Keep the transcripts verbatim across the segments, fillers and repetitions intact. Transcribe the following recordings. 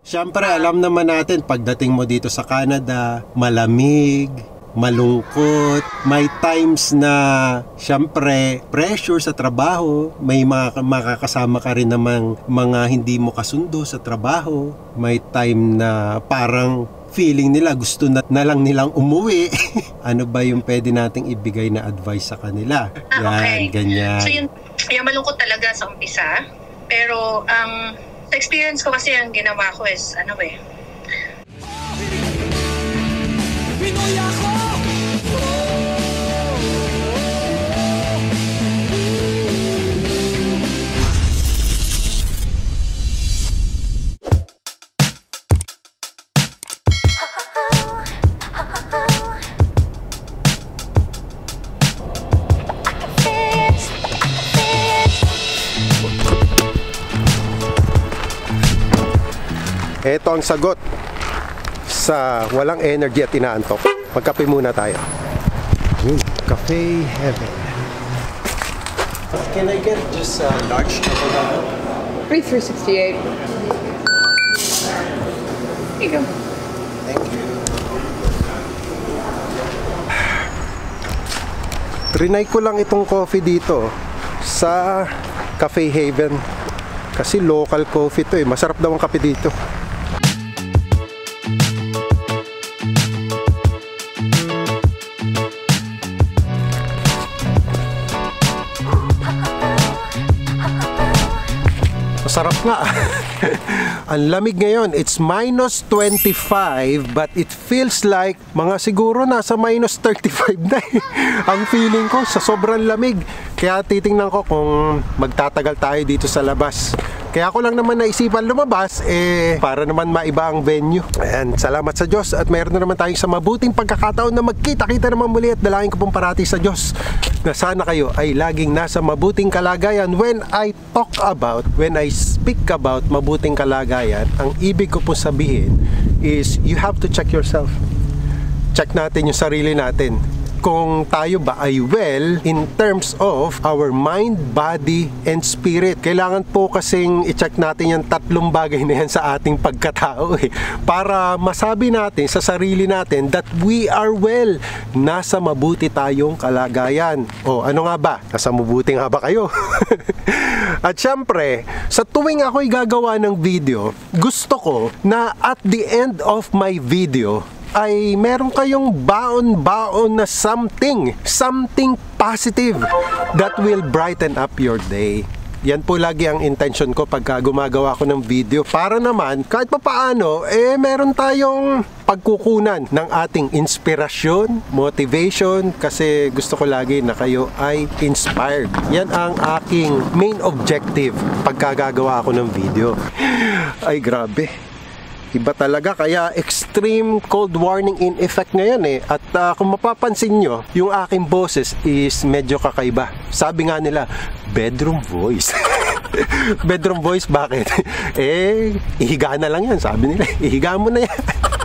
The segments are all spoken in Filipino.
Siyempre, alam naman natin, pagdating mo dito sa Canada, malamig, malungkot, may times na, siyempre, pressure sa trabaho, may mga makakasama ka rin namang mga hindi mo kasundo sa trabaho, may time na parang feeling nila gusto na, na lang nilang umuwi. Ano ba yung pwede nating ibigay na advice sa kanila? Ah, yan, okay. ganyan. So yun, yung malungkot talaga sa umpisa, pero ang um, sa experience ko kasi ang ginawa ko is, ano eh, Pinoy ako! Ito ang sagot sa walang energy at inaantok. Magkape muna tayo. Hmm, Cafe Heaven. Can I get just a uh, large cappuccino? three sixty-eight. Here you go. Thank you. Trinay ko lang itong coffee dito sa Cafe Heaven. Kasi local coffee to eh. Masarap daw ang kape dito. Masarap nga. Ang lamig ngayon, it's minus twenty-five, but it feels like mga siguro nasa minus thirty-five na eh. Ang feeling ko sa sobrang lamig. Kaya titingnan ko kung magtatagal tayo dito sa labas. Kaya ako lang naman naisipan lumabas eh para naman maiba ang venue. Ayan, salamat sa Diyos at mayroon na naman tayong sa mabuting pagkakataon na magkita-kita naman muli at dalangin ko pong parati sa Diyos na sana kayo ay laging nasa mabuting kalagayan. When I talk about, when I speak about mabuting kalagayan, ang ibig ko pong sabihin is you have to check yourself. Check natin yung sarili natin. Kung tayo ba ay well in terms of our mind, body, and spirit. Kailangan po kasing i-check natin yung tatlong bagay na yan sa ating pagkatao eh, para masabi natin sa sarili natin that we are well. Nasa mabuti tayong kalagayan. O ano nga ba? Nasa mabuti nga ba kayo? At syempre, sa tuwing ako'y gagawa ng video, gusto ko na at the end of my video ay meron kayong baon-baon na something, something positive that will brighten up your day. Yan po lagi ang intention ko pagka gumagawa ko ng video, para naman kahit pa paano eh meron tayong pagkukunan ng ating inspirasyon, motivation, kasi gusto ko lagi na kayo ay inspired. Yan ang aking main objective pagka gagawa ako ng video. Ay grabe, iba talaga, kaya extreme cold warning in effect ngayon eh. At uh, kung mapapansin nyo, yung aking boses is medyo kakaiba. Sabi nga nila, bedroom voice. Bedroom voice, bakit? Eh, ihiga na lang yan, sabi nila. Ihiga mo na yan.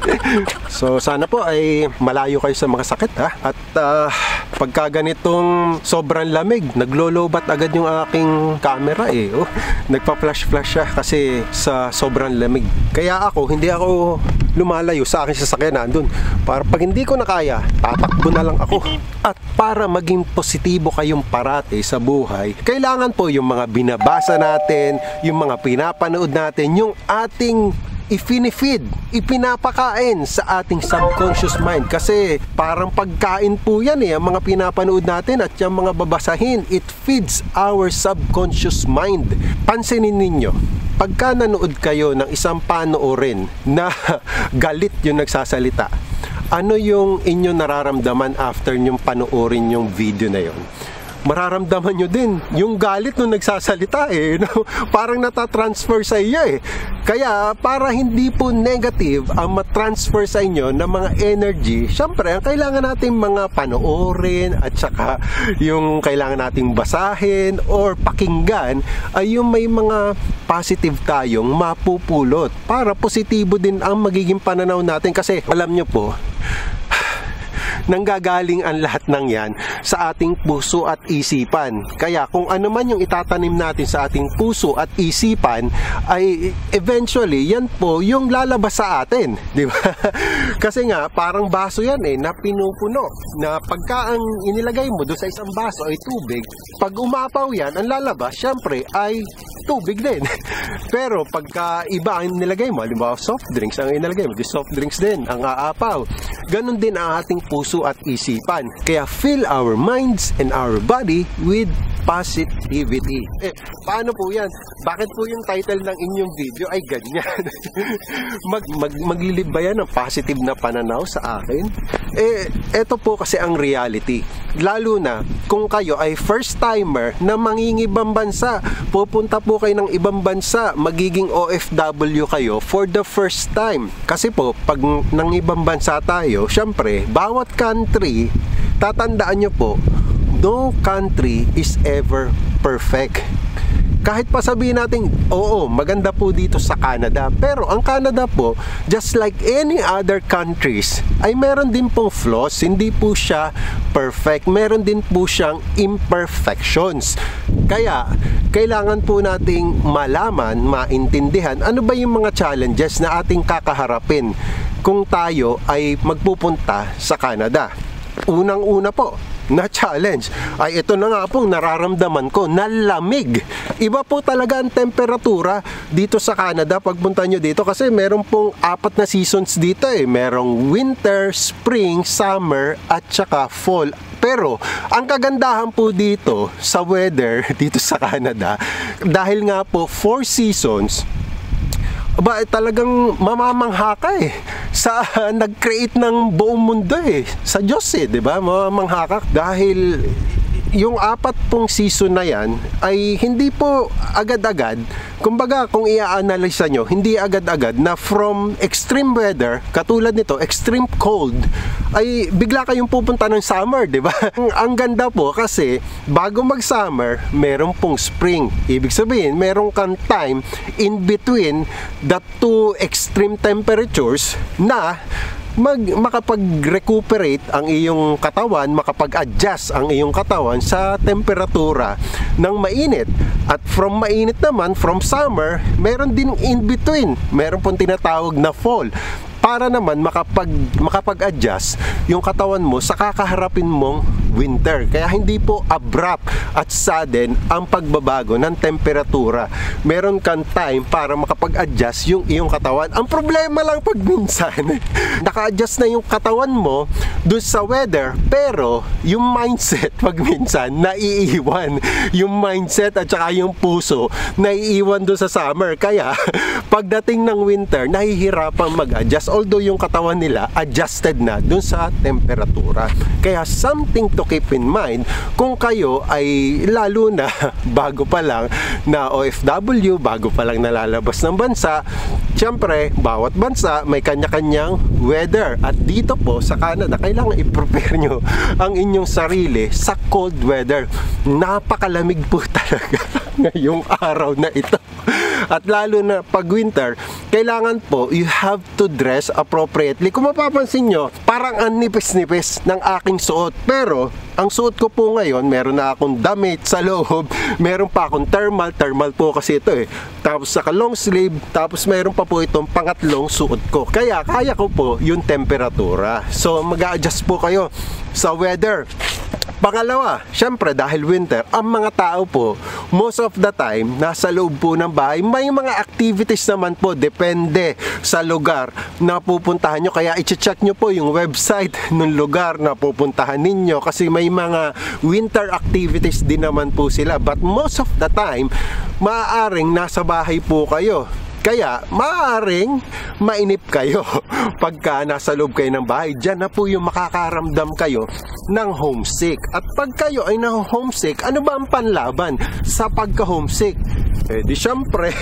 So sana po ay malayo kayo sa mga sakit ha. At uh, pagka ganitong sobrang lamig, naglolobat agad yung aking camera eh. Oh, nagpa-flash-flash siya kasi sa sobrang lamig. Kaya ako, hindi ako lumalayo sa aking sasakyan nandun. Para pag hindi ko na kaya, tatakbo na lang ako. At para maging positibo kayong parati sa buhay, kailangan po yung mga binabasa natin, yung mga pinapanood natin, yung ating ifinifeed, ipinapakain sa ating subconscious mind. Kasi parang pagkain po yan eh, ang mga pinapanood natin at yung mga babasahin, it feeds our subconscious mind. Pansinin ninyo, pagka nanood kayo ng isang panoorin na galit yung nagsasalita, ano yung inyo nararamdaman after yung panoorin yung video na yon? Mararamdaman nyo din yung galit nung nagsasalita eh, no? Parang natatransfer sa iyo eh. Kaya para hindi po negative ang matransfer sa inyo ng mga energy, syempre ang kailangan natin mga panoorin at saka yung kailangan nating basahin or pakinggan ay yung may mga positive tayong mapupulot para positibo din ang magiging pananaw natin. Kasi alam nyo po, nanggagaling ang lahat ng yan sa ating puso at isipan. Kaya kung ano man yung itatanim natin sa ating puso at isipan, ay eventually yan po yung lalabas sa atin, di ba? Kasi nga parang baso yan eh, na pinupuno, na pagka ang inilagay mo doon sa isang baso ay tubig, pag umapaw yan, ang lalabas syempre ay tubig din. Pero pagka iba ang nilagay mo, halimbawa soft drinks ang inilagay mo, di soft drinks din ang aapaw. Ganon din ang ating puso at isipan. Kaya fill our minds and our body with positivity. Eh, paano po yan? Bakit po yung title ng inyong video ay ganyan? mag, mag, maglilib ba yan ng positive na pananaw sa akin? Eh, eto po kasi ang reality. Lalo na kung kayo ay first timer na mangingibang bansa, pupunta po kayo ng ibang bansa, magiging O F W kayo for the first time. Kasi po, pag ng ibang bansa tayo, syempre, bawat country, tatandaan nyo po, no country is ever perfect. Kahit pa sabihin natin, oo, maganda po dito sa Canada. Pero ang Canada po, just like any other countries, ay meron din pong flaws. Hindi po siya perfect. Meron din po siyang imperfections. Kaya, kailangan po nating malaman, maintindihan, ano ba yung mga challenges na ating kakaharapin kung tayo ay magpupunta sa Canada. Unang-una po, na challenge ay ito na nga pong nararamdaman ko, na lamig. Iba po talaga ang temperatura dito sa Canada pagpunta nyo dito, kasi meron pong apat na seasons dito eh. Merong winter, spring, summer at saka fall. Pero ang kagandahan po dito sa weather dito sa Canada, dahil nga po four seasons, ba, talagang mamamangha ka eh sa uh, nag-create ng buong mundo eh, sa Diyos eh, di ba? Mamamangha ka dahil yung apat pong season na yan ay hindi po agad-agad. Kumbaga, kung i-analyze nyo, hindi agad-agad na from extreme weather, katulad nito, extreme cold, ay bigla kayong pupunta ng summer, di ba? Ang ganda po kasi bago mag-summer, meron pong spring. Ibig sabihin, meron kang time in between the two extreme temperatures na mag makapag-recuperate ang iyong katawan, makapag-adjust ang iyong katawan sa temperatura ng mainit. At from mainit naman, from summer, meron din in between. Meron pong tinatawag na fall, para naman makapag makapag-adjust yung katawan mo sa kakaharapin mong winter. Kaya hindi po abrupt at sudden ang pagbabago ng temperatura. Meron kang time para makapag-adjust yung iyong katawan. Ang problema lang pag minsan, naka-adjust na yung katawan mo dun sa weather, pero yung mindset pag minsan naiiwan. Yung mindset at saka yung puso naiiwan dun sa summer. Kaya pagdating ng winter, nahihirapang mag-adjust, although yung katawan nila adjusted na dun sa temperatura. Kaya something to keep in mind kung kayo ay lalo na bago pa lang na O F W, bago pa lang nalalabas ng bansa. Siyempre, bawat bansa may kanya-kanyang weather, at dito po sa Canada, kailangan i-prepare nyo ang inyong sarili sa cold weather. Napakalamig po talaga ngayong araw na ito. At lalo na pag winter, kailangan po you have to dress appropriately. Kung mapapansin nyo, parang ang nipis-nipis ng aking suot. Pero ang suot ko po ngayon, meron na akong damit sa loob, meron pa akong thermal, thermal po kasi ito eh. Tapos saka long sleeve, tapos meron pa po itong pangatlong suot ko. Kaya kaya ko po yung temperatura. So mag-a-adjust po kayo sa weather. Pangalawa, syempre dahil winter, ang mga tao po, most of the time, nasa loob po ng bahay. May mga activities naman po, depende sa lugar na pupuntahan nyo. Kaya i-check nyo po yung website ng lugar na pupuntahan ninyo, kasi may mga winter activities din naman po sila. But most of the time, maaaring nasa bahay po kayo. Kaya, maaaring mainip kayo pagka nasa loob kayo ng bahay. Diyan na po yung makakaramdam kayo ng homesick. At pag kayo ay na-homesick, ano ba ang panlaban sa pagka-homesick? Eh di syempre,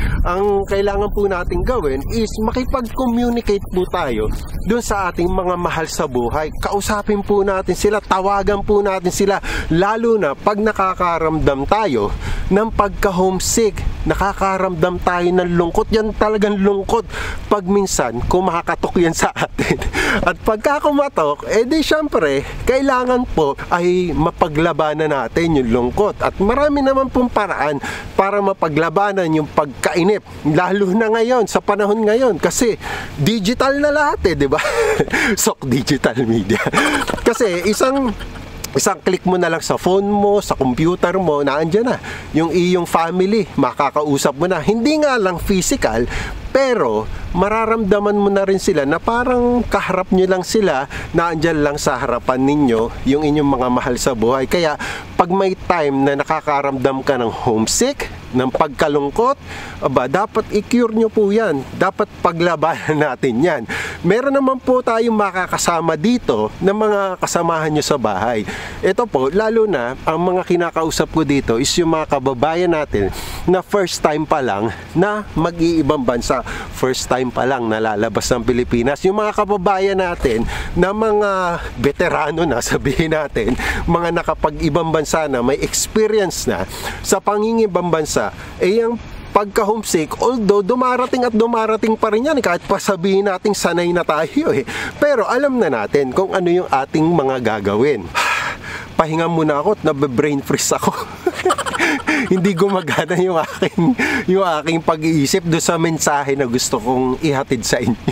ang kailangan po natin gawin is makipag-communicate po tayo dun sa ating mga mahal sa buhay. Kausapin po natin sila, tawagan po natin sila, lalo na pag nakakaramdam tayo ng pagka-homesick. Nakakaramdam tayo ng lungkot. Yan talagang lungkot pag minsan kumakatok yan sa atin. At pagka kumatok, eh di syempre, kailangan po ay mapaglabanan natin yung lungkot. At marami naman pong paraan para mapaglabanan yung pagkainip. Lalo na ngayon, sa panahon ngayon. Kasi digital na lahat eh, di ba? Sok digital media. Kasi isang isang click mo na lang sa phone mo, sa computer mo, naandyan na yung iyong family, makakausap mo na. Hindi nga lang physical, pero mararamdaman mo na rin sila na parang kaharap nyo lang sila, naandyan lang sa harapan ninyo yung inyong mga mahal sa buhay. Kaya pag may time na nakakaramdam ka ng homesick, ng pagkalungkot, aba, dapat i-cure nyo po yan. Dapat paglabanan natin yan. Meron naman po tayong makakasama dito na mga kasamahan nyo sa bahay. Ito po, lalo na, ang mga kinakausap ko dito is yung mga kababayan natin na first time pa lang na mag-iibang bansa. First time pa lang nalalabas ng Pilipinas. Yung mga kababayan natin na mga veterano na, sabihin natin, mga nakapag-ibang bansa na, may experience na sa pangingibang bansa, eh yung pagka-homesick, although dumarating at dumarating pa rin yan, kahit pa sabihin natin sanay na tayo eh. Pero alam na natin kung ano yung ating mga gagawin. Pahinga muna ako at nabe-brain freeze ako. Hindi gumagana yung aking, yung aking pag-iisip doon sa mensahe na gusto kong ihatid sa inyo.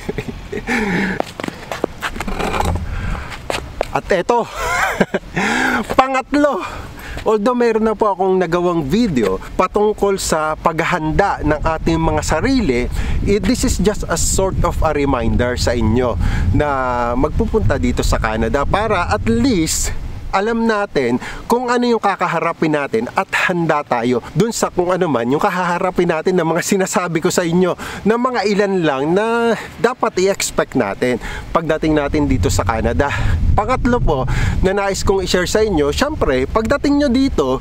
At eto, pangatlo, although meron na po akong nagawang video patungkol sa paghahanda ng ating mga sarili, eh, this is just a sort of a reminder sa inyo na magpupunta dito sa Canada para at least alam natin kung ano yung kakaharapin natin at handa tayo dun sa kung ano man yung kakaharapin natin ng mga sinasabi ko sa inyo na mga ilan lang na dapat i-expect natin pagdating natin dito sa Canada. Pangatlo po na nais kong i-share sa inyo, syempre pagdating nyo dito,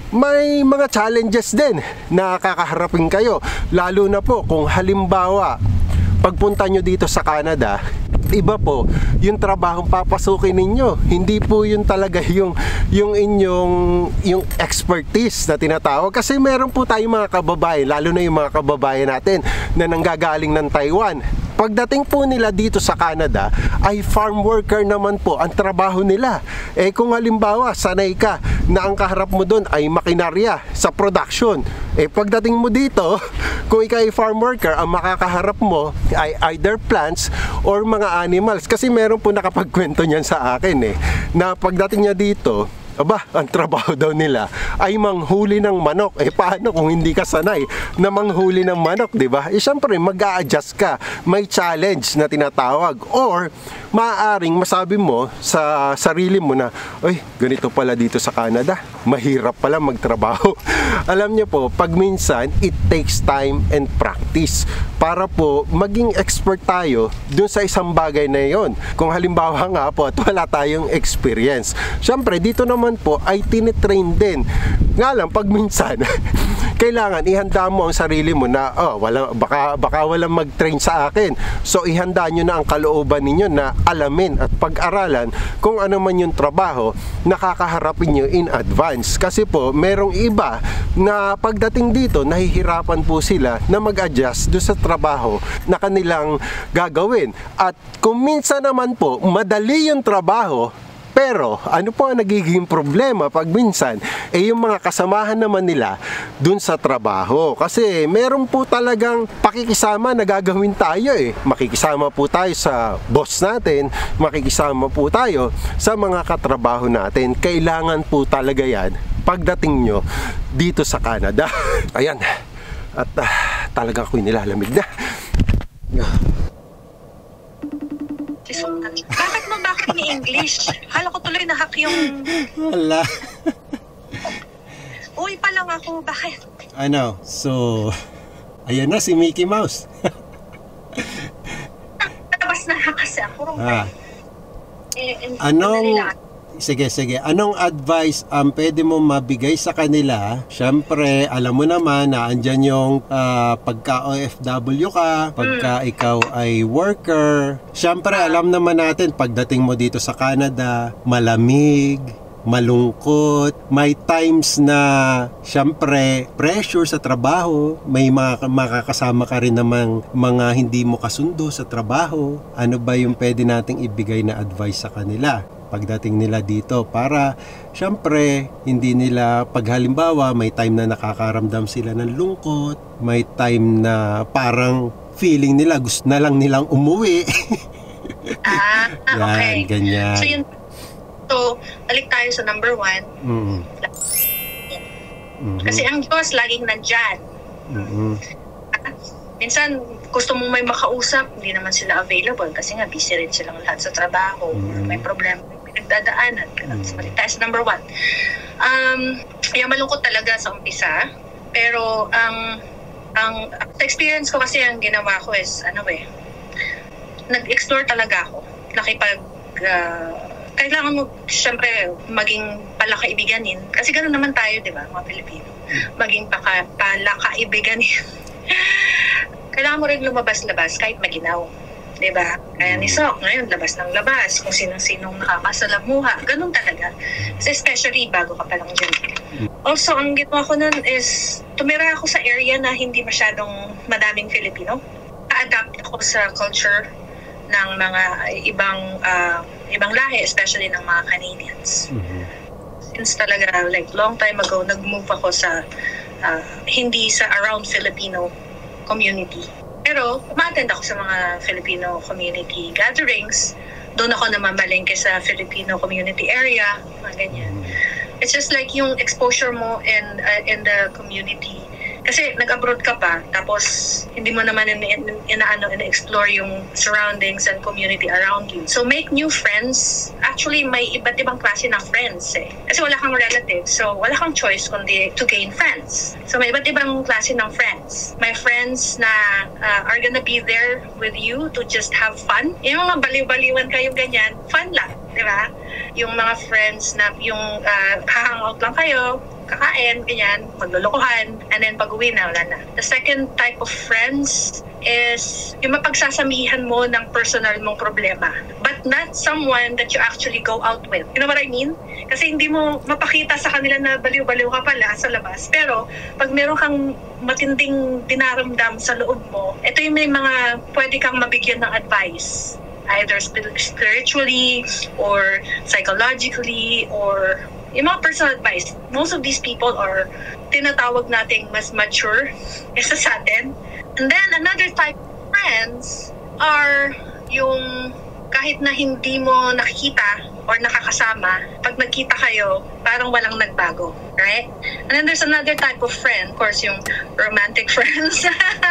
may mga challenges din na kakaharapin kayo, lalo na po kung halimbawa pagpunta nyo dito sa Canada, iba po yung trabahong papasukin ninyo. Hindi po yun talaga yung yung inyong yung expertise na tinatawag. Kasi meron po tayong mga kababayan, lalo na yung mga kababayan natin na nanggagaling ng Taiwan. Pagdating po nila dito sa Canada, ay farm worker naman po ang trabaho nila. Eh kung halimbawa, sanay ka na ang kaharap mo doon ay makinarya sa production. Eh pagdating mo dito, kung ikaw ay farm worker, ang makakaharap mo ay either plants or mga animals. Kasi meron po nakapagkwento niyan sa akin eh, na pagdating niya dito, aba, ang trabaho daw nila ay manghuli ng manok. Eh paano kung hindi ka sanay na manghuli ng manok, di ba? Eh syempre mag-a-adjust ka. May challenge na tinatawag. Or maaaring masabi mo sa sarili mo na, ay, ganito pala dito sa Canada. Mahirap pala magtrabaho. Alam niyo po, pag minsan, it takes time and practice para po maging expert tayo dun sa isang bagay na yon. Kung halimbawa nga po at wala tayong experience. Syempre, dito naman po ay tinitrain din. Nga lang, pag minsan, kailangan ihanda mo ang sarili mo na, oh, wala, baka, baka walang mag-train sa akin. So, ihanda nyo na ang kalooban ninyo na alamin at pag-aralan kung ano man yung trabaho na kakaharapin nyo in advance. Kasi po, merong iba na pagdating dito, nahihirapan po sila na mag-adjust doon sa trabaho na kanilang gagawin. At kung minsan naman po, madali yung trabaho, pero ano po ang nagiging problema pag minsan eh yung mga kasamahan naman nila dun sa trabaho. Kasi meron po talagang pakikisama na gagawin tayo eh. Makikisama po tayo sa boss natin, makikisama po tayo sa mga katrabaho natin. Kailangan po talaga yan pagdating nyo dito sa Canada. Ayan. At uh, talaga ako'y nilalamig na. Bakit mo bakit ni English? Hala ko tuloy na-hack yung... Wala. Uy pa lang ako, bakit? Ano, so... Ayan na si Mickey Mouse. Tapos na kasi ako. Ah. Eh, eh, Anong... Sige, sige. Anong advice ang um, pwede mo mabigay sa kanila? Siyempre, alam mo naman na andyan yung uh, pagka-O F W ka, pagka mm. ikaw ay worker. Siyempre, alam naman natin, pagdating mo dito sa Canada, malamig, malungkot, may times na syempre pressure sa trabaho, may mga makakasama ka rin namang mga hindi mo kasundo sa trabaho. Ano ba yung pwede nating ibigay na advice sa kanila pagdating nila dito para syempre hindi nila pag halimbawa may time na nakakaramdam sila ng lungkot, may time na parang feeling nila gusto na lang nilang umuwi. Ah, yan, okay. Ganyan. So yun, so balik tayo sa number one. Mm-hmm. Mm-hmm. Kasi ang Diyos laging nandyan. Mm-hmm. Minsan gusto mong may makausap, hindi naman sila available kasi nga busy rin silang lahat sa trabaho. Mm-hmm. May problema, may pinagdadaanan. Mm-hmm. So balik tayo sa number one. Um, kaya malungkot talaga sa umpisa. Pero ang ang experience ko kasi ang ginawa ko is ano eh, nag-explore talaga ako. Nakipag uh, kailangan mo syempre maging palakaibiganin kasi ganoon naman tayo, di ba, mga Pilipino, maging paka, palakaibiganin. Kailangan mo rin lumabas-labas kahit maginaw, di ba? Kaya ni Sok ngayon labas ng labas kung sinong-sinong nakakasalamuha, ganun talaga. So especially bago ka pa lang dyan. Also ang ginawa ko nun is tumira ako sa area na hindi masyadong madaming Filipino. A-adapt ako sa culture ng mga ibang uh, ibang lahi, especially ng mga Canadians. Mm-hmm. Since talaga, like, long time ago, nag-move ako sa uh, hindi sa around Filipino community. Pero, umattend ako sa mga Filipino community gatherings. Doon ako namamalengke sa Filipino community area, mga ganyan. It's just like yung exposure mo in, uh, in the community. Kasi nag-abroad ka pa, tapos hindi mo naman ina-ano, ina-explore yung surroundings and community around you. So make new friends. Actually, may iba't ibang klase ng friends eh. Kasi wala kang relatives, so wala kang choice kundi to gain friends. So may iba't ibang klase ng friends. May friends na uh, are gonna be there with you to just have fun. Yung mga baliw-baliwan kayo ganyan, fun lang, di ba? Yung mga friends na yung uh, hangout lang kayo, kakain, ganyan, maglulukuhan, and then pag-uwi na, wala na. The second type of friends is yung mapagsasamihan mo ng personal mong problema, but not someone that you actually go out with. You know what I mean? Kasi hindi mo mapakita sa kanila na baliw-baliw ka pala sa labas. Pero pag meron kang matinding dinaramdam sa loob mo, ito yung may mga pwede kang mabigyan ng advice. Either spiritually or psychologically or yung mga personal advice. Most of these people are tinatawag nating mas mature kesa sa atin. And then another type of friends are yung kahit na hindi mo nakikita or nakakasama, pag nagkita kayo, parang walang nagbago, right? And then there's another type of friend, of course, yung romantic friends.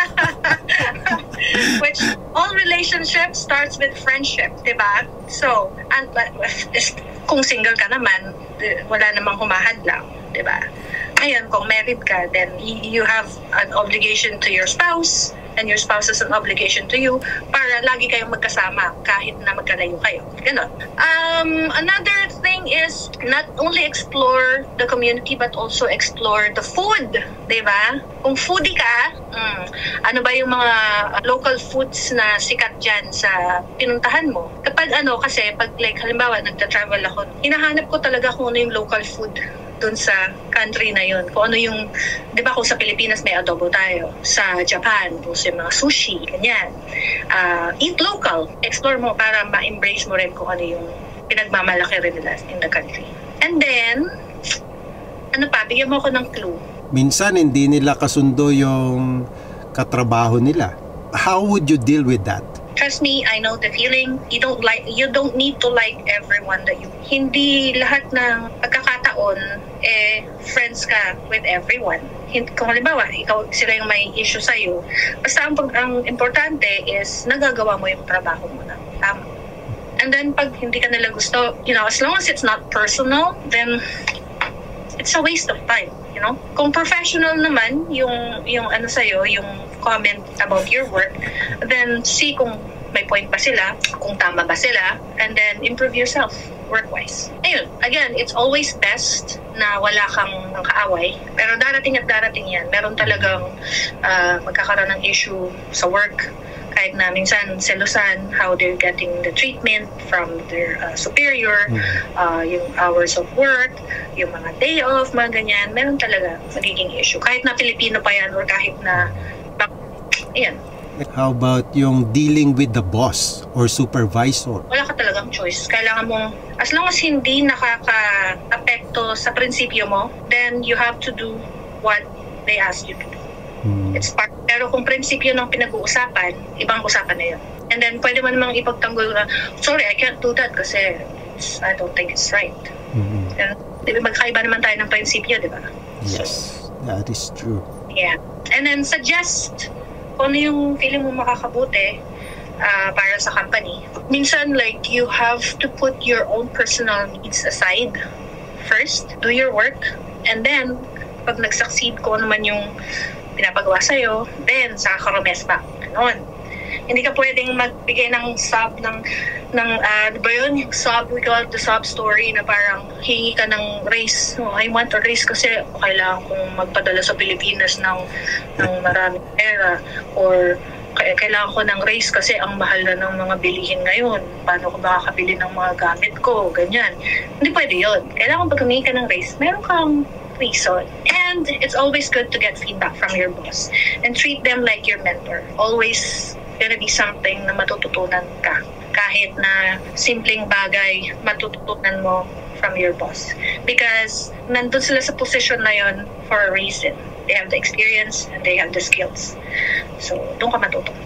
Which all relationship starts with friendship, diba? So, and, kung single ka naman, wala namang humahadlang, diba? Ngayon, kung married ka, then you have an obligation to your spouse, and your spouse has an obligation to you para lagi kayong magkasama kahit na magkalayo kayo. Ganon. Um, another thing is not only explore the community but also explore the food, diba? Kung foodie ka, mm, ano ba yung mga local foods na sikat dyan sa pinuntahan mo? Kapag ano, kasi pag like halimbawa nagta-travel ako, hinahanap ko talaga kung ano yung local food dun sa country na yun. Kung ano yung, di ba kung sa Pilipinas may adobo tayo, sa Japan, kung sa mga sushi, ganyan. Uh, eat local. Explore mo para ma-embrace mo rin kung ano yung pinagmamalaki rin nila in the country. And then, ano pa, bigyan mo ako ng clue. Minsan hindi nila kasundo yung katrabaho nila. How would you deal with that? Trust me, I know the feeling. You don't like, you don't need to like everyone that you. Hindi lahat ng pagkakataon eh friends ka with everyone. Kung halimbawa, ikaw sila yung may issue sa iyo. Basta ang, ang importante is nagagawa mo yung trabaho mo na tama. And then pag hindi ka nila gusto, you know, as long as it's not personal, then it's a waste of time, you know. Kung professional naman yung yung ano sa iyo, yung comment about your work, then see kung may point ba sila, kung tama ba sila, and then improve yourself work-wise. Ayun, again, it's always best na wala kang kaaway, pero darating at darating yan. Meron talagang uh, magkakaroon ng issue sa work, kahit na minsan selusan how they're getting the treatment from their uh, superior, uh, yung hours of work, yung mga day off, mga ganyan, meron talaga magiging issue. Kahit na Pilipino pa yan or kahit na, ayan. How about yung dealing with the boss or supervisor? Wala ka talagang choice. Kailangan mong, as long as hindi nakaka-apekto sa prinsipyo mo, then you have to do what they ask you to do. Hmm. It's part. Pero kung prinsipyo ng pinag-uusapan, ibang usapan na yun. And then, pwede mo namang ipagtanggol na, sorry, I can't do that kasi I don't think it's right. Hmm. And, diba, magkaiba naman tayo ng prinsipyo, di ba? Yes, so, that is true. Yeah. And then, suggest kung ano yung feeling mo makakabuti uh, para sa company. Minsan, like, you have to put your own personal needs aside first, do your work, and then, pag nag-succeed ko naman yung pinapagawa sa'yo, then, saka ka rumes back. Ganon. Hindi ka pwedeng magbigay ng sob, ng, ng uh, ba yun? Yung sob, we call it the sob story, na parang hingi ka ng raise. Oh, I want a raise kasi kailangan kong magpadala sa Pilipinas ng, ng maraming pera. Or kailangan ko ng raise kasi ang mahal na ng mga bilihin ngayon. Paano ko makakabili ng mga gamit ko? Ganyan. Hindi pwede yun. Kailangan pag humingi ka ng raise, meron kang reason. And it's always good to get feedback from your boss and treat them like your mentor. Always gonna be something na matututunan ka. Kahit na simpleng bagay, matututunan mo from your boss. Because nandun sila sa position na yon for a reason. They have the experience and they have the skills. So, doon ka matutunan.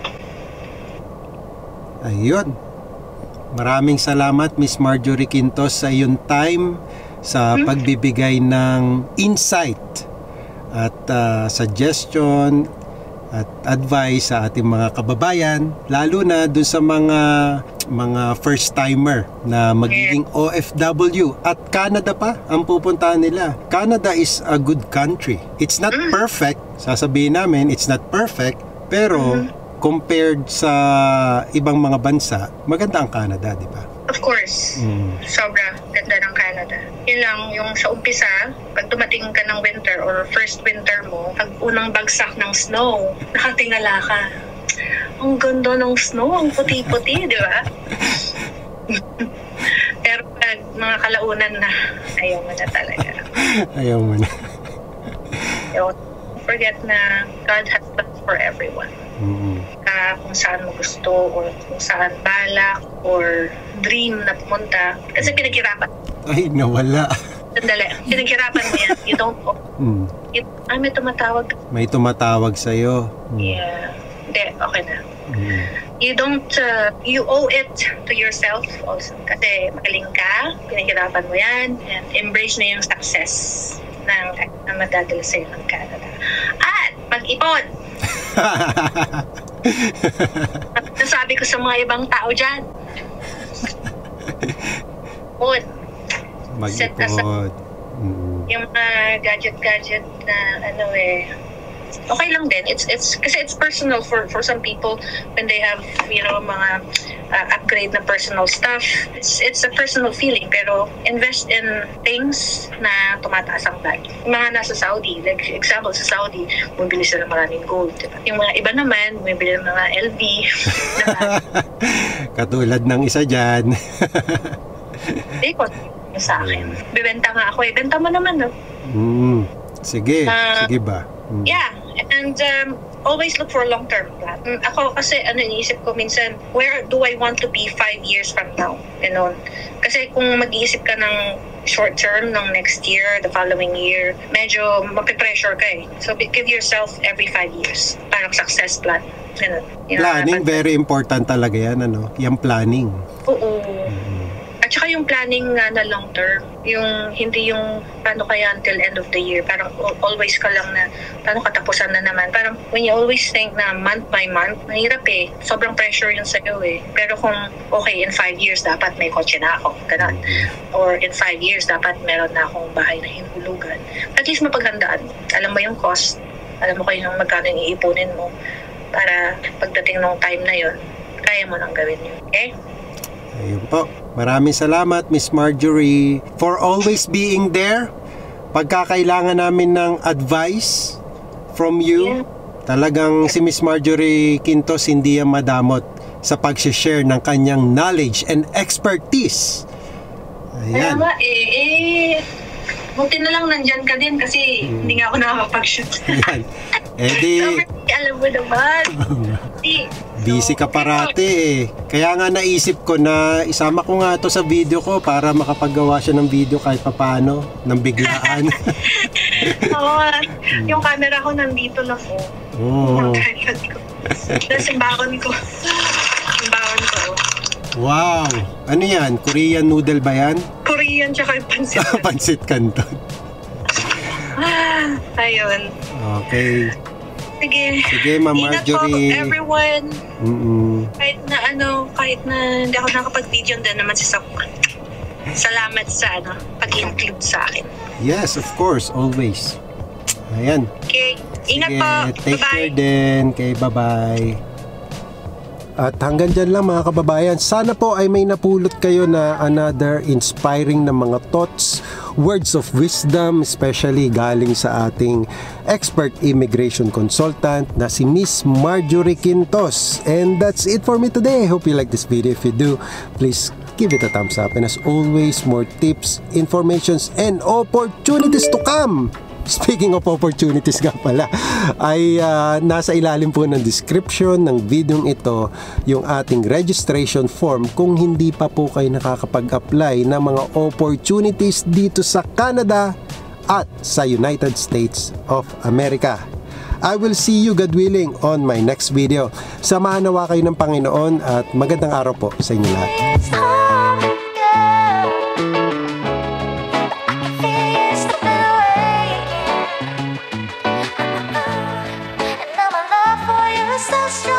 Ayun. Maraming salamat, Miss Marjorie Quintos, sa iyong time, sa pagbibigay ng insight at uh, suggestion at advice sa ating mga kababayan, lalo na dun sa mga mga first timer na magiging O F W at Canada pa ang pupuntahan nila. Canada is a good country. It's not perfect, sasabihin namin it's not perfect, pero compared sa ibang mga bansa, maganda ang Canada, di ba? Of course. Mm. Sobra ganda ng Canada. Yun lang, yung sa umpisa, pag dumating ka ng winter or first winter mo, pag unang bagsak ng snow, nakatingala ka. Ang ganda ng snow, ang puti-puti, di ba? Pero pag mga kalaunan na, ayaw mo na talaga. Ayaw mo na. Don't forget na God has plans for everyone. Mm-hmm. Uh, kung saan mo gusto or kung saan balak or dream na pumunta. Kasi pinaghirapan. Ay, nawala. Sandali. Pinaghirapan mo yan. You don't know. Mm. You, ay, may tumatawag. May tumatawag sa'yo. Mm. Yeah. Hindi, okay na. Mm. You don't, uh, you owe it to yourself also. Kasi magaling ka, pinaghirapan mo yan, and embrace na yung success ng, na madadala sa'yo ng Canada. At mag-ipon! Nasabi ko sa mga ibang tao dyan. Ipon. Mag-ipon. Mm. Yung mga gadget-gadget na ano eh, okay lang din. It's it's kasi it's personal for for some people when they have, you know, mga uh, upgrade na personal stuff. It's it's a personal feeling, pero invest in things na tumataas ang value. Yung mga nasa Saudi, like example sa Saudi, bumibili sila ng maraming gold, diba? Yung mga iba naman, bumibili ng mga L V. Katulad ng isa dyan. Hindi ko sa akin. Bibenta nga ako eh. Benta mo naman, no? Mm. Sige, uh, sige ba? Mm. Yeah, and um, always look for a long-term plan. Mm, ako kasi, ano, iniisip ko minsan, where do I want to be five years from now? Ganon. Kasi kung mag-iisip ka ng short-term, ng next year, the following year, medyo mapipressure ka eh. So, give yourself every five years. Parang success plan. Ganon. You know, planning, very important talaga yan, ano? Yung planning. Oo. Mm-hmm. At saka yung planning nga na long term, yung hindi yung paano kaya until end of the year, parang always ka lang na paano katapusan na naman. Parang when you always think na month by month, mahirap eh. Sobrang pressure yun sa'yo eh. Pero kung okay, in five years dapat may kotse na ako, ganun. Or in five years dapat meron na akong bahay na hinulugan. At least mapaghandaan. Alam mo yung cost, alam mo kung yung magkano yung iipunin mo para pagdating ng time na yun, kaya mo nang gawin yun. Okay? Ayun po. Maraming salamat, Miss Marjorie, for always being there. Pagkakailangan namin ng advice from you, Talagang si Miss Marjorie Quintos hindi yan madamot sa pag-share ng kanyang knowledge and expertise. Kaya Ayan. nga eh, eh, buti na lang nandyan ka din kasi Hmm. hindi nga ako nakakapag-shoot. Ayan. Eh di, Alam mo naman. Di. busy ka parati eh. Kaya nga naisip ko na isama ko nga to sa video ko para makapagawa siya ng video kahit papano, ng biglaan. Oo, yung camera ko nandito lang po. Oh. Yung tripod ko. Tapos yung bakon ko. Yung bakon ko. Wow! Ano yan? Korean noodle ba yan? Korean tsaka yung pansit. Pansit Canton. Ah, ayun. Okay. Sige. Sige, Ma'am Ingat po Marjorie. everyone. Mm-mm. Kahit na ano, kahit na hindi ako nakapag-video, din naman si Sok. Salamat sa ano, pag-include sa akin. Yes, of course. Always. Ayan. Okay. Ingat Sige, po. take Bye-bye. care din. Okay, bye-bye. At hanggang dyan lang mga kababayan, sana po ay may napulot kayo na another inspiring na mga thoughts, words of wisdom, especially galing sa ating expert immigration consultant na si Miss Marjorie Quintos. And that's it for me today. I hope you like this video. If you do, please give it a thumbs up. And as always, more tips, informations, and opportunities to come. Speaking of opportunities nga pala, ay uh, nasa ilalim po ng description ng video ito yung ating registration form kung hindi pa po kayo nakakapag-apply ng mga opportunities dito sa Canada at sa United States of America. I will see you, God willing, on my next video. Samahan nawa kayo ng Panginoon at magandang araw po sa inyo lahat. It's hard to get. I can feel you slipping away again. And now my love for you is so strong.